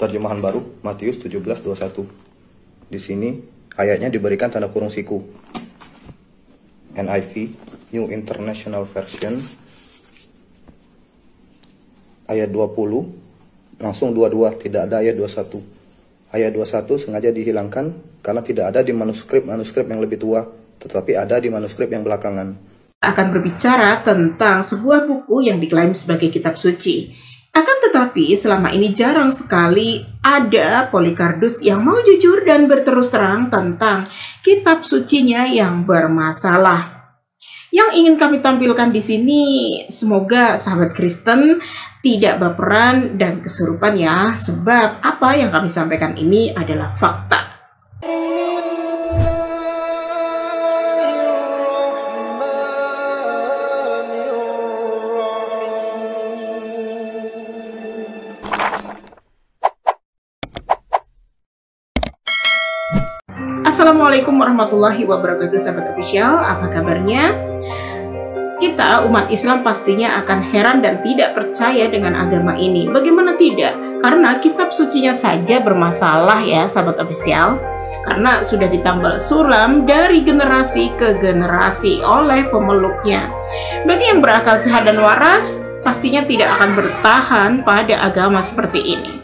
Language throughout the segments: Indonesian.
Terjemahan baru Matius 17:21. Di sini ayatnya diberikan tanda kurung siku. NIV, New International Version, ayat 20, langsung 22, tidak ada ayat 21. Ayat 21 sengaja dihilangkan karena tidak ada di manuskrip yang lebih tua, tetapi ada di manuskrip yang belakangan. Akan berbicara tentang sebuah buku yang diklaim sebagai kitab suci. Akan tetapi selama ini jarang sekali ada Polycarpus yang mau jujur dan berterus terang tentang kitab sucinya yang bermasalah. Yang ingin kami tampilkan di sini, semoga sahabat Kristen tidak baperan dan kesurupan ya, sebab apa yang kami sampaikan ini adalah fakta. Assalamualaikum warahmatullahi wabarakatuh, sahabat official. Apa kabarnya? Kita umat Islam pastinya akan heran dan tidak percaya dengan agama ini. Bagaimana tidak? Karena kitab sucinya saja bermasalah ya, sahabat official. Karena sudah ditambal sulam dari generasi ke generasi oleh pemeluknya. Bagi yang berakal sehat dan waras, pastinya tidak akan bertahan pada agama seperti ini.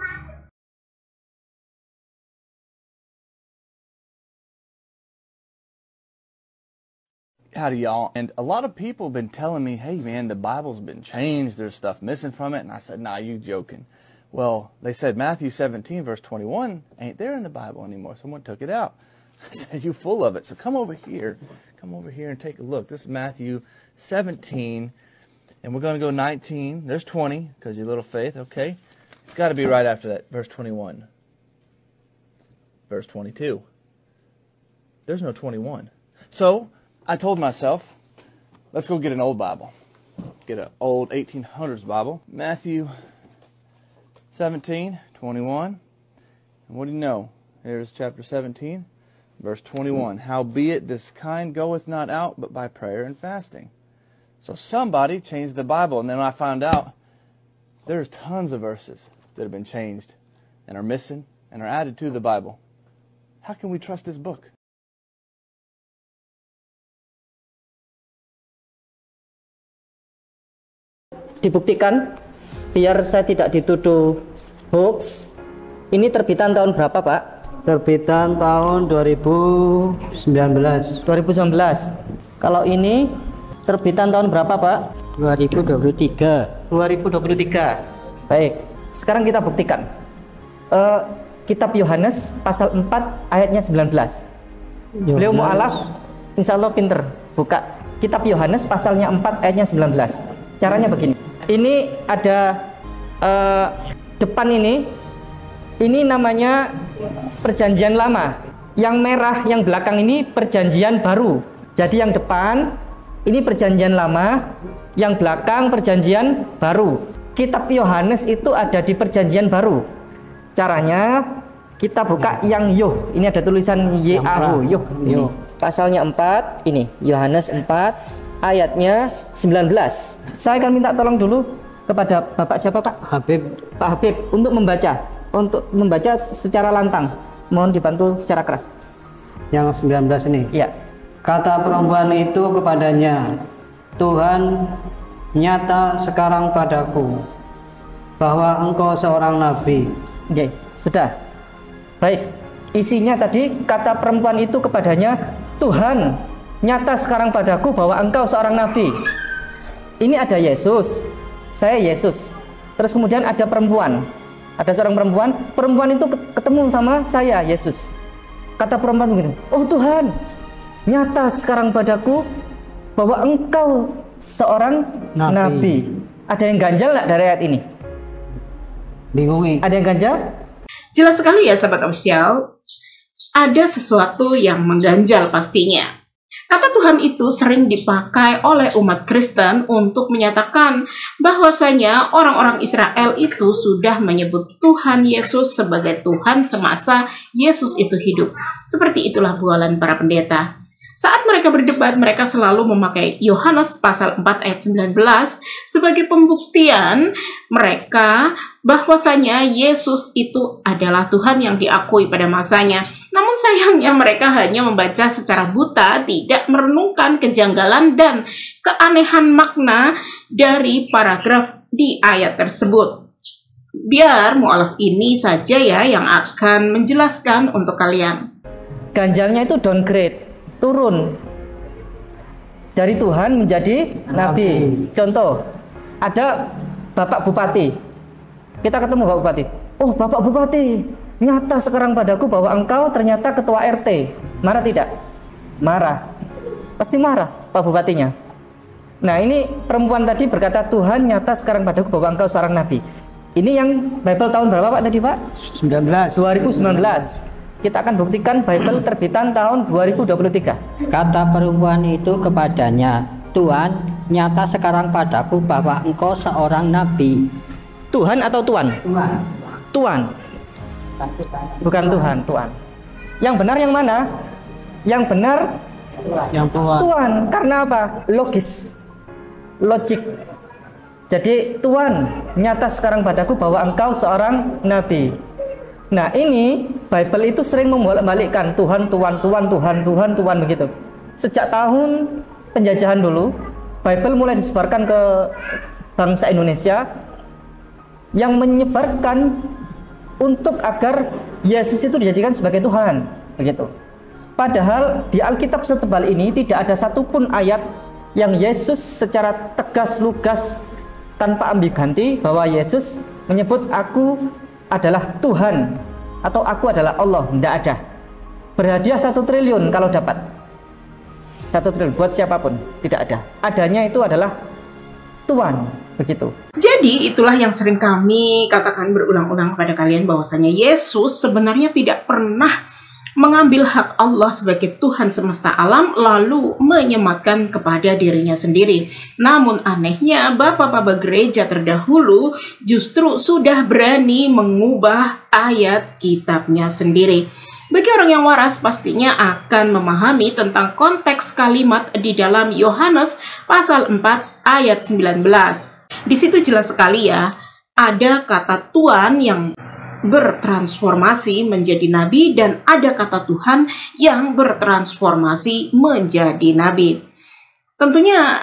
Howdy, y'all. And a lot of people have been telling me, hey, man, the Bible's been changed. There's stuff missing from it. And I said, nah, you joking. Well, they said Matthew 17, verse 21 ain't there in the Bible anymore. Someone took it out. I said, you full of it. So come over here. Come over here and take a look. This is Matthew 17. And we're going to go 19. There's 20 because your little faith. Okay. It's got to be right after that. Verse 21. Verse 22. There's no 21. So I told myself, let's go get an old Bible. Get an old 1800s Bible. Matthew 17, 21. And what do you know? Here's chapter 17, verse 21. Howbeit this kind goeth not out, but by prayer and fasting. So somebody changed the Bible, and then I found out there's tons of verses that have been changed and are missing and are added to the Bible. How can we trust this book? Dibuktikan biar saya tidak dituduh hoax. Ini terbitan tahun berapa, Pak? Terbitan tahun 2019. 2019. Kalau ini terbitan tahun berapa, Pak? 2023. 2023. Baik. Sekarang kita buktikan. Kitab Yohanes pasal 4 ayatnya 19. Beliau mu'alaf, insya Allah pinter buka. Kitab Yohanes pasalnya 4 ayatnya 19. Caranya begini. Ini ada depan ini namanya perjanjian lama. Yang merah, yang belakang ini perjanjian baru. Jadi yang depan ini perjanjian lama, yang belakang perjanjian baru. Kitab Yohanes itu ada di perjanjian baru. Caranya kita buka yang Yuh. Ini ada tulisan Y-A-H, Yuh. Pasalnya 4, ini Yohanes 4 ayatnya 19. Saya akan minta tolong dulu kepada Bapak siapa, Pak? Habib. Pak Habib untuk membaca secara lantang. Mohon dibantu secara keras. Yang 19 ini. Iya. Kata perempuan itu kepadanya, Tuhan, nyata sekarang padaku bahwa engkau seorang nabi. Oke, sudah. Baik. Isinya tadi kata perempuan itu kepadanya, Tuhan, nyata sekarang padaku bahwa engkau seorang nabi. Ini ada Yesus, saya Yesus. Terus kemudian ada perempuan, ada seorang perempuan. Perempuan itu ketemu sama saya Yesus. Kata perempuan begini, oh Tuhan, nyata sekarang padaku bahwa engkau seorang nabi. Ada yang ganjal nggak dari ayat ini? Bingung. Ada yang ganjal? Jelas sekali ya, sahabat official. Ada sesuatu yang mengganjal pastinya. Kata Tuhan itu sering dipakai oleh umat Kristen untuk menyatakan bahwasanya orang-orang Israel itu sudah menyebut Tuhan Yesus sebagai Tuhan semasa Yesus itu hidup. Seperti itulah bualan para pendeta. Saat mereka berdebat, mereka selalu memakai Yohanes pasal 4 ayat 19 sebagai pembuktian mereka bahwasanya Yesus itu adalah Tuhan yang diakui pada masanya. Namun sayangnya mereka hanya membaca secara buta, tidak merenungkan kejanggalan dan keanehan makna dari paragraf di ayat tersebut. Biar mu'alaf ini saja ya yang akan menjelaskan untuk kalian. Ganjalnya itu downgrade, turun dari Tuhan menjadi nabi. Contoh, ada Bapak Bupati. Kita ketemu Bapak Bupati. Oh, Bapak Bupati, nyata sekarang padaku bahwa engkau ternyata ketua RT. Marah tidak? Marah. Pasti marah Pak Bupatinya. Nah, ini perempuan tadi berkata, Tuhan nyata sekarang padaku bahwa engkau seorang nabi. Ini yang Bible tahun berapa Pak tadi Pak? 2019. Kita akan buktikan Bible terbitan tahun 2023. Kata perempuan itu kepadanya, Tuhan, nyata sekarang padaku bahwa engkau seorang nabi. Tuhan atau Tuan? Tuan. Bukan Tuhan, Tuan. Yang benar yang mana? Yang benar Yang Tuan. Karena apa? Logis. Logik. Jadi Tuhan, nyata sekarang padaku bahwa engkau seorang nabi. Nah, ini Bible itu sering membolak-balikkan Tuhan, Tuhan, Tuhan, Tuhan, Tuhan, Tuhan begitu. Sejak tahun penjajahan dulu, Bible mulai disebarkan ke bangsa Indonesia yang menyebarkan untuk agar Yesus itu dijadikan sebagai Tuhan, begitu. Padahal di Alkitab setebal ini tidak ada satupun ayat yang Yesus secara tegas lugas tanpa ambiganti bahwa Yesus menyebut aku adalah Tuhan atau aku adalah Allah. Tidak ada. Berhadiah 1 triliun kalau dapat. 1 triliun buat siapapun, tidak ada. Adanya itu adalah Tuhan, begitu. Jadi itulah yang sering kami katakan berulang-ulang kepada kalian, bahwasanya Yesus sebenarnya tidak pernah mengambil hak Allah sebagai Tuhan semesta alam lalu menyematkan kepada dirinya sendiri. Namun anehnya bapak-bapak gereja terdahulu justru sudah berani mengubah ayat kitabnya sendiri. Bagi orang yang waras pastinya akan memahami tentang konteks kalimat di dalam Yohanes pasal 4 ayat 19. Di situ jelas sekali ya, ada kata Tuhan yang bertransformasi menjadi nabi dan ada kata Tuhan yang bertransformasi menjadi nabi. Tentunya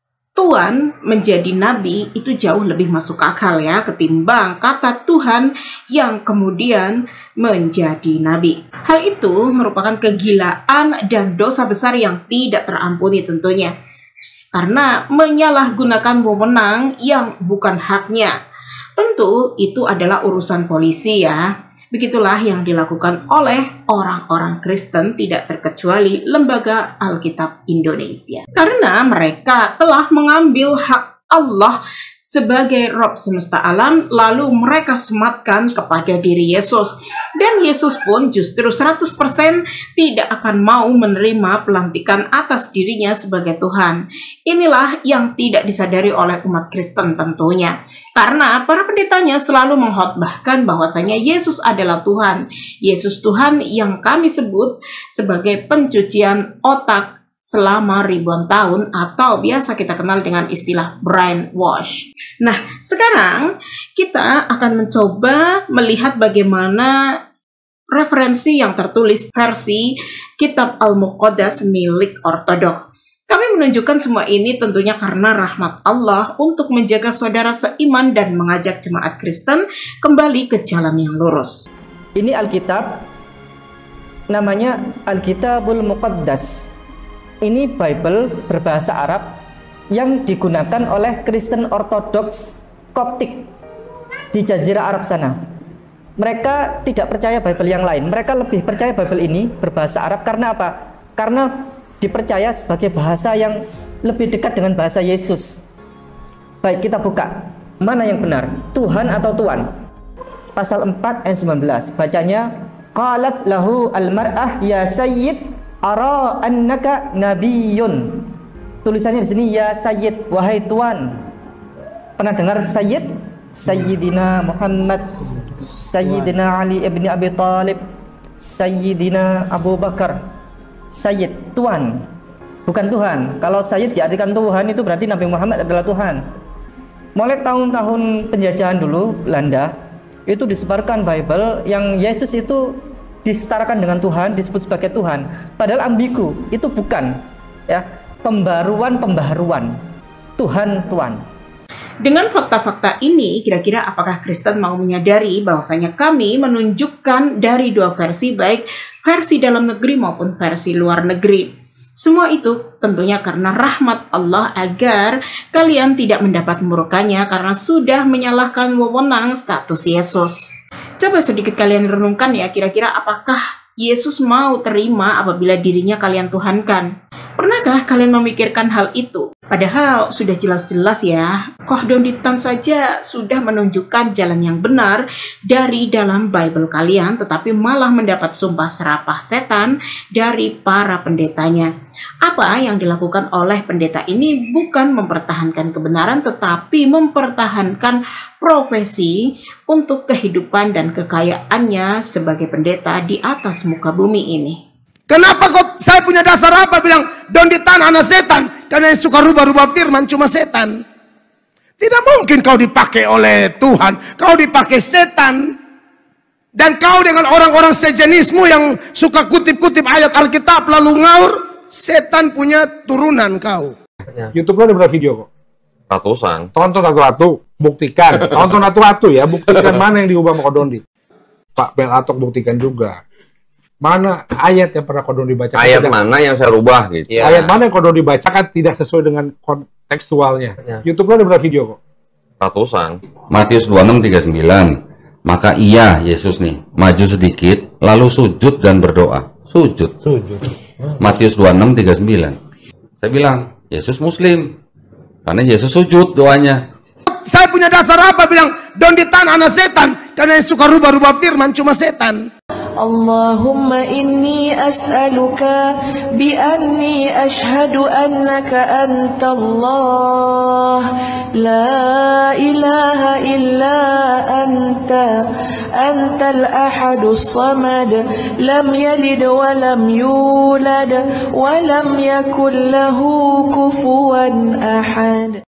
Tuhan menjadi nabi itu jauh lebih masuk akal ya ketimbang kata Tuhan yang kemudian menjadi nabi. Hal itu merupakan kegilaan dan dosa besar yang tidak terampuni tentunya, karena menyalahgunakan wewenang yang bukan haknya. Tentu itu adalah urusan polisi ya. Begitulah yang dilakukan oleh orang-orang Kristen, tidak terkecuali Lembaga Alkitab Indonesia. Karena mereka telah mengambil hak Allah sebagai Rob semesta alam, lalu mereka sematkan kepada diri Yesus. Dan Yesus pun justru 100% tidak akan mau menerima pelantikan atas dirinya sebagai Tuhan. Inilah yang tidak disadari oleh umat Kristen tentunya. Karena para pendetanya selalu mengkhotbahkan bahwasanya Yesus adalah Tuhan. Yesus Tuhan yang kami sebut sebagai pencucian otak selama ribuan tahun atau biasa kita kenal dengan istilah brainwash. Nah, sekarang kita akan mencoba melihat bagaimana referensi yang tertulis versi Kitab Al-Muqaddas milik Ortodok. Kami menunjukkan semua ini tentunya karena rahmat Allah untuk menjaga saudara seiman dan mengajak jemaat Kristen kembali ke jalan yang lurus. Ini Alkitab, namanya Alkitabul Muqaddas. Ini Bible berbahasa Arab yang digunakan oleh Kristen Ortodoks Koptik di Jazirah Arab sana. Mereka tidak percaya Bible yang lain. Mereka lebih percaya Bible ini berbahasa Arab karena apa? Karena dipercaya sebagai bahasa yang lebih dekat dengan bahasa Yesus. Baik, kita buka. Mana yang benar? Tuhan atau Tuan? Pasal 4 ayat 19. Bacanya, qalat lahu al-mar'ah ya sayyid ara annaka nabiyyun. Tulisannya di sini ya sayyid, wahai tuan. Pernah dengar sayyid? Sayyidina Muhammad, Sayyidina Ali ibn Abi Talib, Sayyidina Abu Bakar. Sayyid, tuan, bukan Tuhan. Kalau sayyid diartikan Tuhan itu berarti Nabi Muhammad adalah Tuhan. Mulai tahun-tahun penjajahan dulu Belanda, itu disebarkan Bible yang Yesus itu disetarakan dengan Tuhan, disebut sebagai Tuhan. Padahal ambigu, itu bukan ya, pembaharuan, Tuhan Tuhan. Dengan fakta-fakta ini, kira-kira apakah Kristen mau menyadari bahwasanya kami menunjukkan dari dua versi, baik versi dalam negeri maupun versi luar negeri. Semua itu tentunya karena rahmat Allah agar kalian tidak mendapat murkanya karena sudah menyalahkan wewenang status Yesus. Coba sedikit kalian renungkan ya, kira-kira apakah Yesus mau terima apabila dirinya kalian tuhankan? Pernahkah kalian memikirkan hal itu? Padahal sudah jelas-jelas ya, Kohdonditan saja sudah menunjukkan jalan yang benar dari dalam Bible kalian, tetapi malah mendapat sumpah serapah setan dari para pendetanya. Apa yang dilakukan oleh pendeta ini bukan mempertahankan kebenaran, tetapi mempertahankan profesi untuk kehidupan dan kekayaannya sebagai pendeta di atas muka bumi ini. Kenapa kok saya punya dasar apa bilang Donditan anak setan? Karena yang suka rubah-rubah firman cuma setan. Tidak mungkin kau dipakai oleh Tuhan, kau dipakai setan. Dan kau dengan orang-orang sejenismu yang suka kutip-kutip ayat Alkitab lalu ngaur, setan punya turunan kau. YouTube lo ada berapa video kok? Ratusan. Tonton satu-satu, buktikan. Tonton satu-satu ya, buktikan mana yang diubah sama Kodondi. Pak Belatok buktikan juga. Mana ayat yang pernah Kodondi bacakan? Ayat mana yang saya rubah gitu? Ya. Ayat mana yang Kodondi bacakan tidak sesuai dengan kontekstualnya? Ya. YouTube lo ada berapa video kok? Ratusan. Matius 26:39. Maka ia, Yesus nih, maju sedikit, lalu sujud dan berdoa. Sujud. Matius 26:39. Saya bilang, Yesus Muslim. Karena Yesus sujud doanya. Saya punya dasar apa bilang Donditan anak setan? Karena yang suka rubah-rubah firman cuma setan. Allahumma inni as'aluka bi anni ashhadu annaka antallah la ilaha illa anta antal ahadus samad lam yalid wa lam yulad wa lam yakul lahu kufuwan ahad.